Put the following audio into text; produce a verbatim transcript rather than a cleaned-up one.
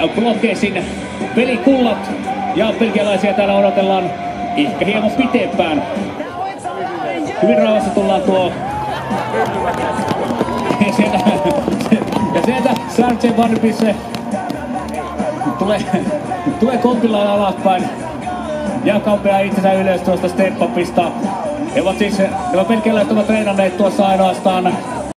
Blockesin pelikullat. Ja belgialaisia täällä odotellaan ehkä hieman pitempään. Hyvin rauhassa tullaan tuo. Ja sieltä, ja sieltä Serge Vanpisse tulee, tulee kompillaan alaspäin. Ja kampeaa itsensä ylös tuosta step-upista. He ovat siis, nämä belgialaiset ovat treenanneet tuossa ainoastaan